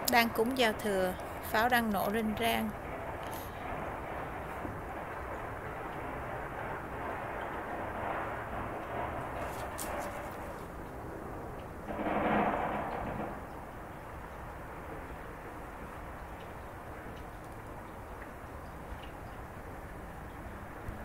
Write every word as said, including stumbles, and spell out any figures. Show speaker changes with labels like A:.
A: Đang cúng giao thừa, pháo đang nổ rinh rang.